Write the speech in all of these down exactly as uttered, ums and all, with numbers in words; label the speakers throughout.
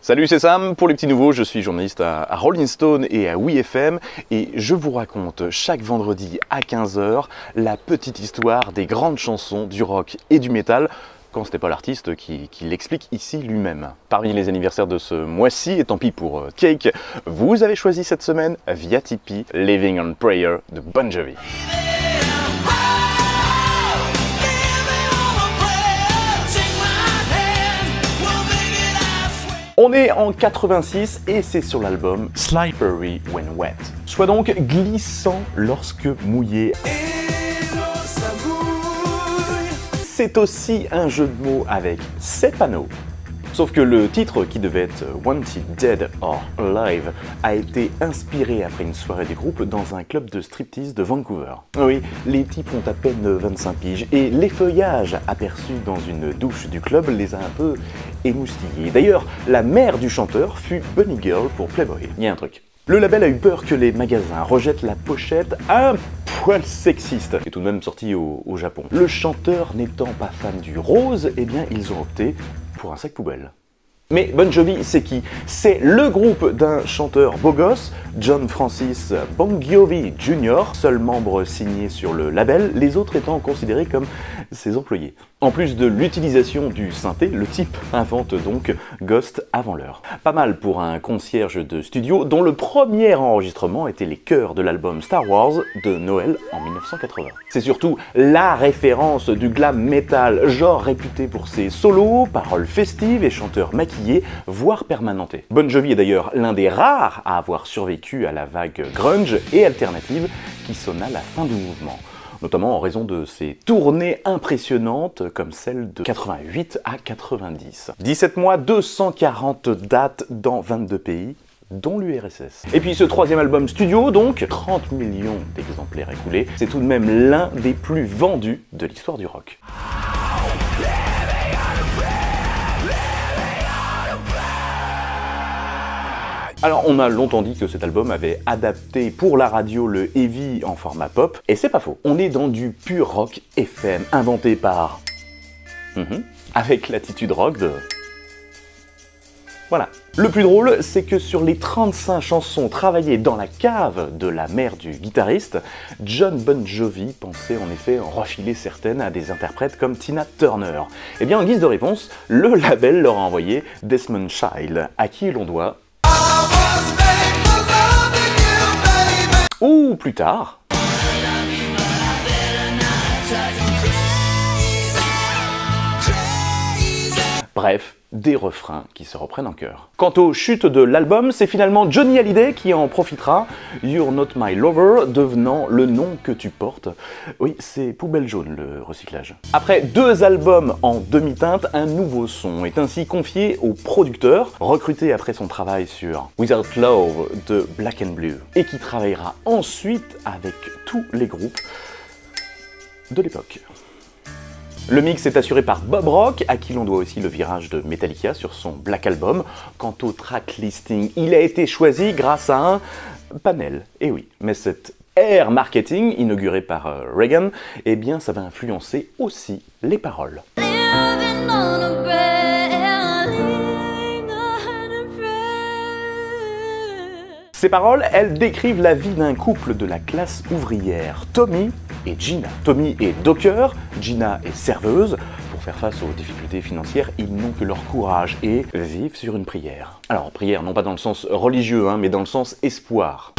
Speaker 1: Salut, c'est Sam. Pour les petits nouveaux, je suis journaliste à, à Rolling Stone et à Oui F M et je vous raconte chaque vendredi à quinze heures la petite histoire des grandes chansons du rock et du métal, quand ce n'est pas l'artiste qui, qui l'explique ici lui-même. Parmi les anniversaires de ce mois-ci, et tant pis pour euh, Cake, vous avez choisi cette semaine via Tipeee Living on Prayer de Bon Jovi. On est en quatre-vingt-six et c'est sur l'album Slippery When Wet, soit donc glissant lorsque mouillé. C'est aussi un jeu de mots avec Sepano. Sauf que le titre, qui devait être Wanted Dead or Alive, a été inspiré après une soirée du groupe dans un club de striptease de Vancouver. Oui, les types ont à peine vingt-cinq piges et les feuillages aperçus dans une douche du club les a un peu émoustillés. D'ailleurs, la mère du chanteur fut Bunny Girl pour Playboy. Il y a un truc. Le label a eu peur que les magasins rejettent la pochette un poil sexiste. C'est tout de même sorti au, au Japon. Le chanteur n'étant pas fan du rose, eh bien ils ont opté pour un sac poubelle. Mais Bon Jovi, c'est qui? C'est le groupe d'un chanteur beau gosse, John Francis Bon Jovi Junior, seul membre signé sur le label, les autres étant considérés comme ses employés. En plus de l'utilisation du synthé, le type invente donc Ghost avant l'heure. Pas mal pour un concierge de studio dont le premier enregistrement était les chœurs de l'album Star Wars de Noël en mille neuf cent quatre-vingts. C'est surtout la référence du glam metal, genre réputé pour ses solos, paroles festives et chanteurs maquillés, voire permanentés. Bon Jovi est d'ailleurs l'un des rares à avoir survécu à la vague grunge et alternative qui sonna la fin du mouvement, notamment en raison de ses tournées impressionnantes comme celle de quatre-vingt-huit à quatre-vingt-dix. dix-sept mois, deux cent quarante dates dans vingt-deux pays, dont l'U R S S. Et puis ce troisième album studio, donc, trente millions d'exemplaires écoulés, c'est tout de même l'un des plus vendus de l'histoire du rock. Alors on a longtemps dit que cet album avait adapté pour la radio le heavy en format pop, et c'est pas faux. On est dans du pur rock F M, inventé par... Mm-hmm. Avec l'attitude rock de... Voilà. Le plus drôle, c'est que sur les trente-cinq chansons travaillées dans la cave de la mère du guitariste, John Bon Jovi pensait en effet en refiler certaines à des interprètes comme Tina Turner. Et bien en guise de réponse, le label leur a envoyé Desmond Child, à qui l'on doit... Ou plus tard... Bref, des refrains qui se reprennent en chœur. Quant aux chutes de l'album, c'est finalement Johnny Hallyday qui en profitera, You're Not My Lover devenant le nom que tu portes. Oui, c'est poubelle jaune le recyclage. Après deux albums en demi-teinte, un nouveau son est ainsi confié au producteur, recruté après son travail sur Without Love de Black and Blue, et qui travaillera ensuite avec tous les groupes de l'époque. Le mix est assuré par Bob Rock, à qui l'on doit aussi le virage de Metallica sur son Black Album. Quant au track listing, il a été choisi grâce à un panel. Et oui, mais cet air marketing, inauguré par euh, Reagan, eh bien ça va influencer aussi les paroles. Ces paroles, elles décrivent la vie d'un couple de la classe ouvrière, Tommy et Gina. Tommy est docker, Gina est serveuse. Pour faire face aux difficultés financières, ils n'ont que leur courage et vivent sur une prière. Alors, prière, non pas dans le sens religieux, hein, mais dans le sens espoir.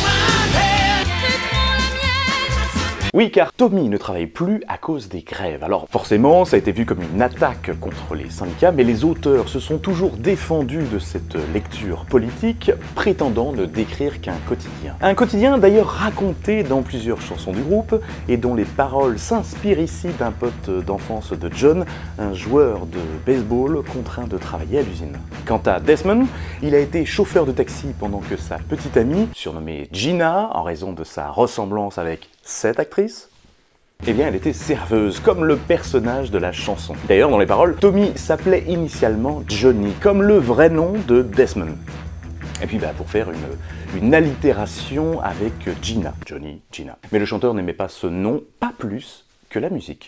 Speaker 1: Oui, car Tommy ne travaille plus à cause des grèves. Alors forcément, ça a été vu comme une attaque contre les syndicats, mais les auteurs se sont toujours défendus de cette lecture politique, prétendant ne décrire qu'un quotidien. Un quotidien d'ailleurs raconté dans plusieurs chansons du groupe, et dont les paroles s'inspirent ici d'un pote d'enfance de John, un joueur de baseball contraint de travailler à l'usine. Quant à Desmond, il a été chauffeur de taxi pendant que sa petite amie, surnommée Gina, en raison de sa ressemblance avec cette actrice, eh bien elle était serveuse, comme le personnage de la chanson. D'ailleurs, dans les paroles, Tommy s'appelait initialement Johnny, comme le vrai nom de Desmond. Et puis bah, pour faire une, une allitération avec Gina, Johnny, Gina. Mais le chanteur n'aimait pas ce nom, pas plus que la musique.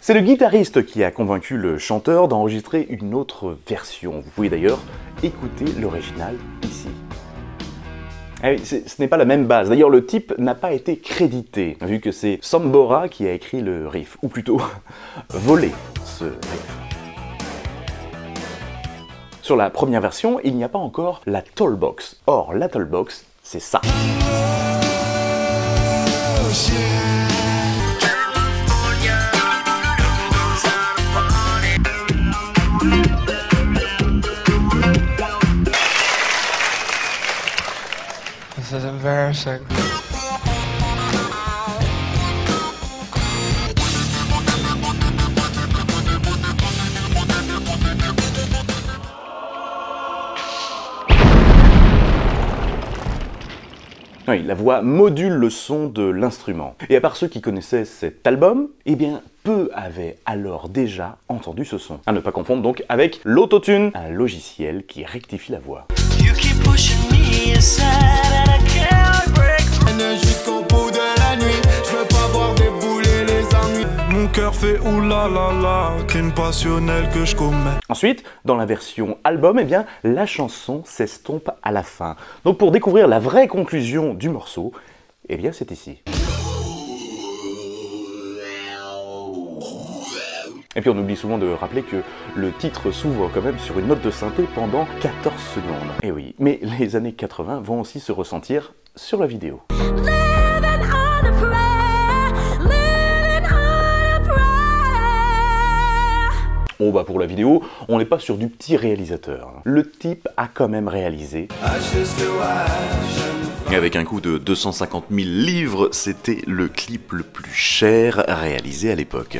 Speaker 1: C'est le guitariste qui a convaincu le chanteur d'enregistrer une autre version. Vous pouvez d'ailleurs écouter l'original ici. Ah oui, ce n'est pas la même base. D'ailleurs, le type n'a pas été crédité, vu que c'est Sambora qui a écrit le riff, ou plutôt volé ce riff. Sur la première version, il n'y a pas encore la Tollbox. Or, la Tollbox, c'est ça.
Speaker 2: This is embarrassing.
Speaker 1: Oui, la voix module le son de l'instrument. Et à part ceux qui connaissaient cet album, eh bien, peu avaient alors déjà entendu ce son. À ne pas confondre donc avec l'autotune, un logiciel qui rectifie la voix.
Speaker 3: Jusqu'au bout de la nuit, je veux pas voir débouler les ennuis. Mon cœur fait oulalala, crime passionnel que je commets.
Speaker 1: Ensuite, dans la version album, eh bien, la chanson s'estompe à la fin. Donc pour découvrir la vraie conclusion du morceau, eh bien c'est ici. Et puis on oublie souvent de rappeler que le titre s'ouvre quand même sur une note de synthé pendant quatorze secondes. Et oui, mais les années quatre-vingt vont aussi se ressentir sur la vidéo. Oh bah pour la vidéo, on n'est pas sur du petit réalisateur. Le type a quand même réalisé. Et avec un coût de deux cent cinquante mille livres, c'était le clip le plus cher réalisé à l'époque.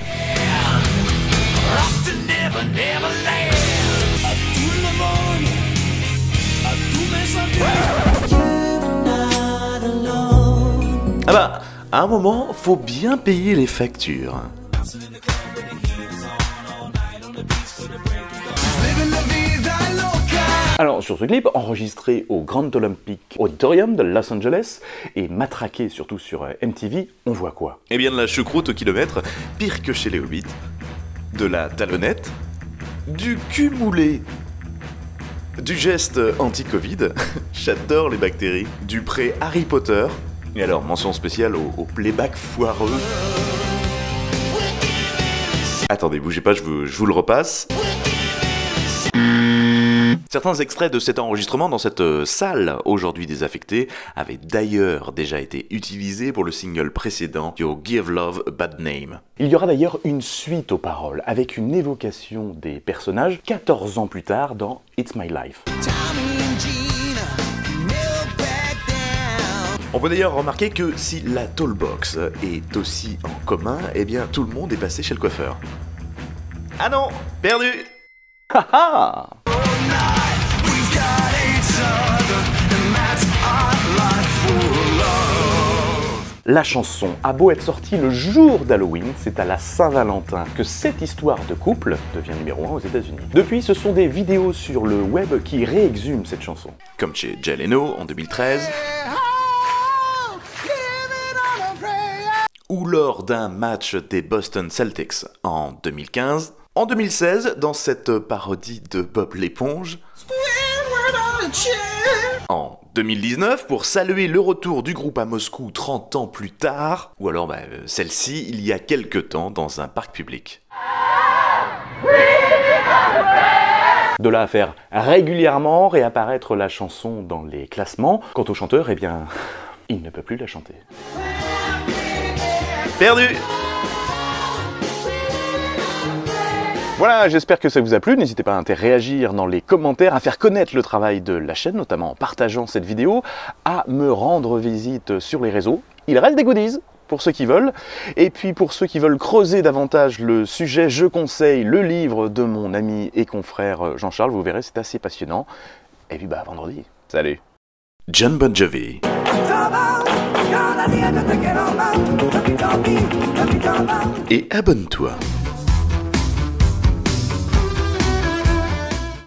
Speaker 1: Ah bah, à un moment, faut bien payer les factures. Alors, sur ce clip, enregistré au Grand Olympic Auditorium de Los Angeles et matraqué surtout sur M T V, on voit quoi? Eh bien de la choucroute au kilomètre, pire que chez les Hobbits, de la talonnette, du cul moulé, du geste anti-Covid, j'adore les bactéries, du pré Harry Potter, et alors mention spéciale au, au playback foireux. Attendez, bougez pas, je vous, je vous le repasse. Certains extraits de cet enregistrement dans cette salle, aujourd'hui désaffectée, avaient d'ailleurs déjà été utilisés pour le single précédent, Yo Give Love a Bad Name. Il y aura d'ailleurs une suite aux paroles, avec une évocation des personnages quatorze ans plus tard dans It's My Life. On peut d'ailleurs remarquer que si la Tollbox est aussi en commun, eh bien tout le monde est passé chez le coiffeur. Ah non, perdu. Haha. La chanson a beau être sortie le jour d'Halloween, c'est à la Saint-Valentin que cette histoire de couple devient numéro un aux États-Unis. Depuis, ce sont des vidéos sur le web qui réexhument cette chanson. Comme chez Jay Leno en deux mille treize, ou lors d'un match des Boston Celtics en deux mille quinze, en deux mille seize, dans cette parodie de Bob l'éponge, en deux mille dix-neuf, pour saluer le retour du groupe à Moscou trente ans plus tard, ou alors bah, celle-ci il y a quelque temps dans un parc public. De là à faire régulièrement réapparaître la chanson dans les classements, quant au chanteur, eh bien, il ne peut plus la chanter. Perdu! Voilà, j'espère que ça vous a plu, n'hésitez pas à réagir dans les commentaires, à faire connaître le travail de la chaîne, notamment en partageant cette vidéo, à me rendre visite sur les réseaux. Il reste des goodies pour ceux qui veulent, et puis pour ceux qui veulent creuser davantage le sujet, je conseille le livre de mon ami et confrère Jean-Charles, vous verrez, c'est assez passionnant. Et puis bah, à vendredi. Salut. Jon Bon Jovi. Et abonne-toi.